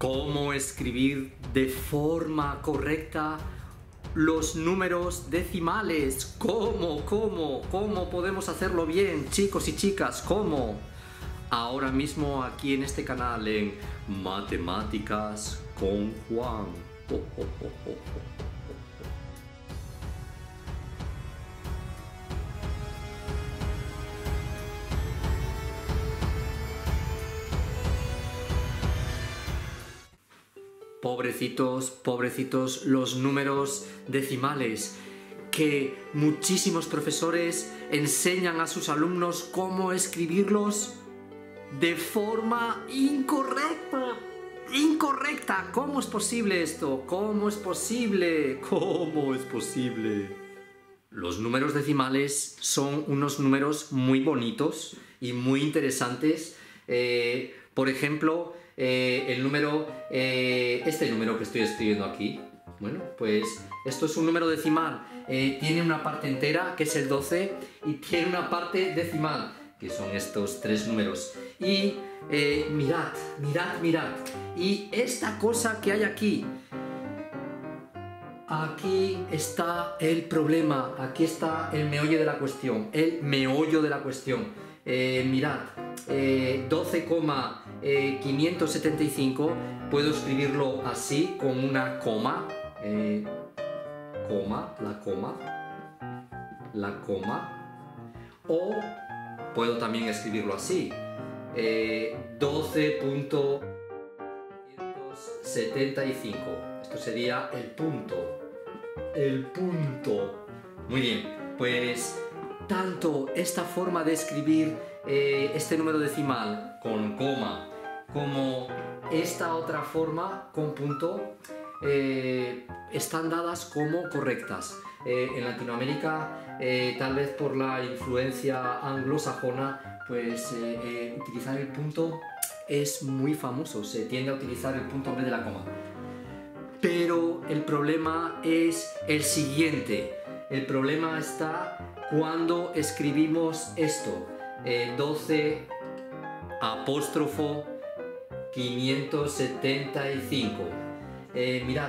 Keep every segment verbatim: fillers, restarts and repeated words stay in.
cómo escribir de forma correcta los números decimales. ¿Cómo? ¿Cómo? ¿Cómo podemos hacerlo bien, chicos y chicas? ¿Cómo? Ahora mismo aquí en este canal en Matemáticas con Juan. Oh, oh, oh, oh, oh. Pobrecitos, pobrecitos los números decimales, que muchísimos profesores enseñan a sus alumnos cómo escribirlos de forma incorrecta. Incorrecta. ¿Cómo es posible esto? ¿Cómo es posible? ¿Cómo es posible? Los números decimales son unos números muy bonitos y muy interesantes. Eh, por ejemplo, eh, el número, eh, este número que estoy escribiendo aquí, bueno, pues esto es un número decimal. Eh, tiene una parte entera, que es el doce, y tiene una parte decimal, que son estos tres números. Y eh, mirad, mirad, mirad. Y esta cosa que hay aquí, aquí está el problema, aquí está el meollo de la cuestión, el meollo de la cuestión. Eh, mirad, eh, doce coma quinientos setenta y cinco, puedo escribirlo así, con una coma, eh, coma, la coma, la coma, o puedo también escribirlo así, eh, doce punto setenta y cinco, esto sería el punto, el punto. Muy bien, pues tanto esta forma de escribir eh, este número decimal con coma como esta otra forma con punto eh, están dadas como correctas. Eh, en Latinoamérica, eh, tal vez por la influencia anglosajona, pues eh, eh, utilizar el punto es muy famoso, se tiende a utilizar el punto en vez de la coma. Pero el problema es el siguiente, el problema está cuando escribimos esto, eh, doce apóstrofo quinientos setenta y cinco. Eh, mirad,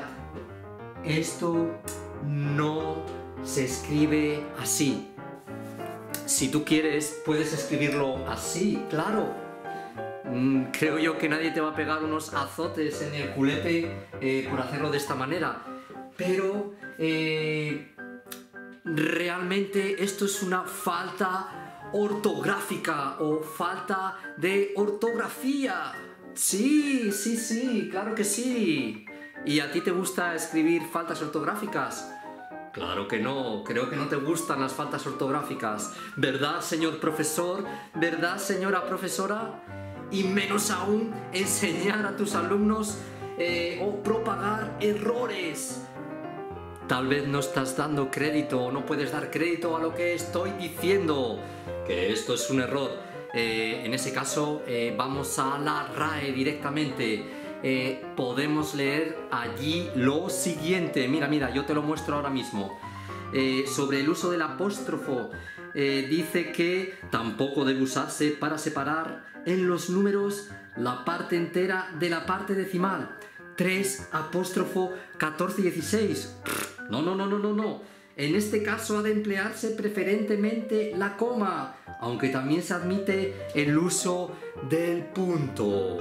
esto no se escribe así. Si tú quieres, puedes escribirlo así, claro. Mm, creo yo que nadie te va a pegar unos azotes en el culete eh, por hacerlo de esta manera. Pero eh, realmente esto es una falta ortográfica o falta de ortografía. Sí, sí, sí, claro que sí. ¿Y a ti te gusta escribir faltas ortográficas? Claro que no, creo que no te gustan las faltas ortográficas. ¿Verdad, señor profesor? ¿Verdad, señora profesora? Y menos aún enseñar a tus alumnos eh, o propagar errores. Tal vez no estás dando crédito o no puedes dar crédito a lo que estoy diciendo, que esto es un error. Eh, en ese caso eh, vamos a la R A E directamente. Eh, podemos leer allí lo siguiente. Mira, mira, yo te lo muestro ahora mismo. Eh, sobre el uso del apóstrofo, eh, dice que tampoco debe usarse para separar en los números la parte entera de la parte decimal. tres apóstrofo catorce dieciséis. No, no, no, no, no, no. En este caso ha de emplearse preferentemente la coma, aunque también se admite el uso del punto.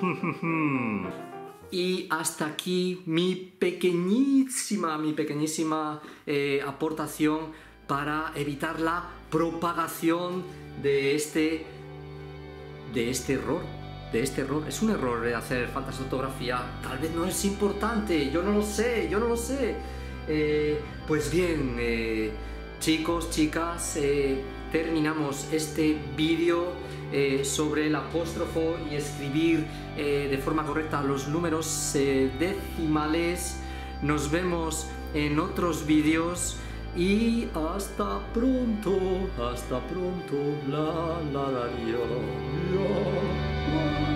Y hasta aquí mi pequeñísima, mi pequeñísima eh, aportación para evitar la propagación de este, de este error. De este error. Es un error de hacer faltas de ortografía. Tal vez no es importante, yo no lo sé, yo no lo sé. Eh, pues bien, eh, chicos, chicas, eh, terminamos este vídeo eh, sobre el apóstrofo y escribir eh, de forma correcta los números eh, decimales. Nos vemos en otros vídeos y hasta pronto, hasta pronto, la la la, la, la.